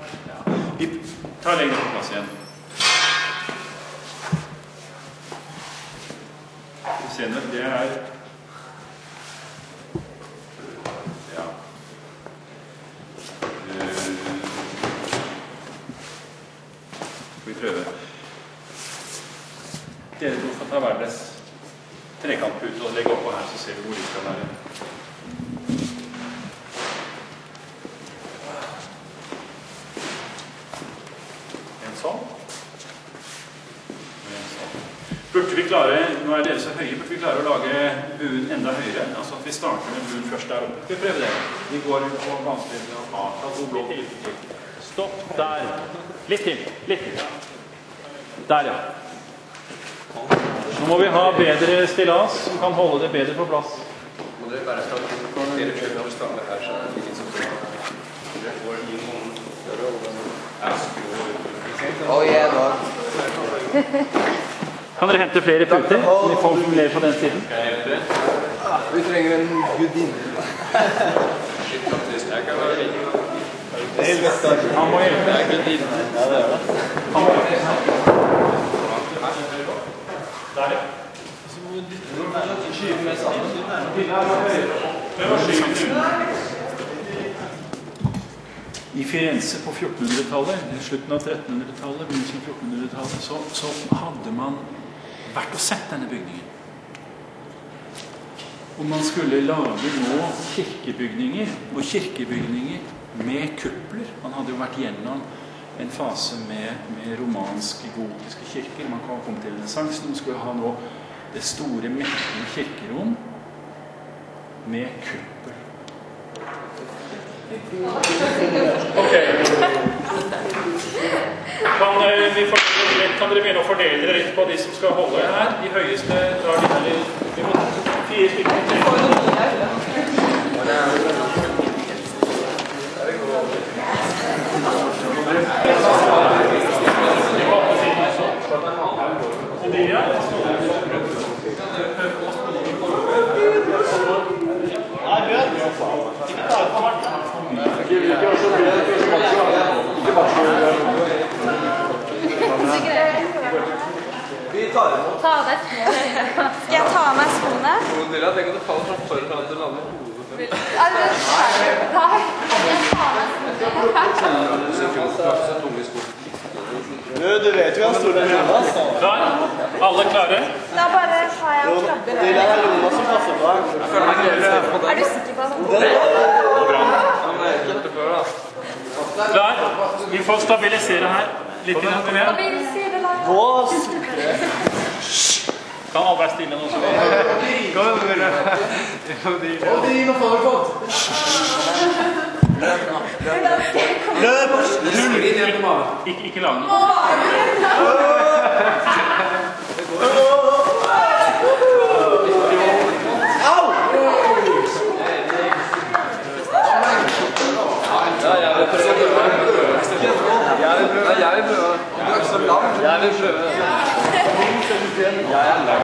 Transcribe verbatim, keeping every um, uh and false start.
Vi tar lenger på plass igjen. Vi ser nå, det er... Ja. Skal vi prøve. Dere to får ta hver deres trekantpute og legge oppå her, så ser vi hvor de skal være. En sånn. Og en sånn. Burde vi klare, nå er dere så høye, burde vi klare å lage buen enda høyere? Altså at vi starter med buen først der oppe. Skal vi prøve det? Vi går på vanskelig og har. Litt til. Stopp der. Litt til. Litt til. Der, ja. Nå må vi ha bedre stillas som kan holde det bedre på plass. Må dere bare starte med dere prøver å starte her, så er det ikke sånn som det går i noen Å, ja, da. Kan dere hente flere puter? Vi får mer på den siden. Vi trenger en gudinne. Shit, faktisk. Jeg kan være litt. Han må hjelpe. Det er gudinne. Ja, det er det. Han må hjelpe. Der, ja. Skyve med sammen. Prøv å skyve til. I Firenze på fjortenhundretallet, slutten av trettenhundretallet, begynnelsen av fjortenhundretallet, så, så hadde man vært og sett denne bygningen. Og man skulle lage nå kirkebygninger, og kirkebygninger med kupler. Man hadde jo vært gjennom en fase med, med romanske, gotiske kirker. Man kom, kom til renessansen. Man skulle ha nå det store, mektige kirkerom med kuppel. Ok. Kan, vi fordele, kan dere begynne å fordele dere litt på de som skal holde her? De høyeste tar de her. Vi må fire stykker til. Ta av deg skoene. Skal jeg ta av meg skoene? Dere, tenk at det faller fra foran at du lander hodet. Ja, det er ferdig. Jeg tar av meg skoene. Du, du vet jo han står der hjemme, altså. Klar? Alle klare? Da bare tar jeg og krabber. Det er Jonas som passer på her. Jeg føler meg greit på den. Er du sikker på det? Det er Bra. Ja, men jeg er ikke før, da. Klar? Vi får stabilisere her. Litt grann, kom igjen. Stabilisere laget. Gå! Kan alle være stille nå? Gå, dere. Og de, hva får du fått? Løp! Rull inn igjen på maven. Ikke, ikke lang. Au! Ja, jeg vil prøve. Jeg vil prøve. Jeg vil prøve. Jeg vil prøve. Jeg er lang.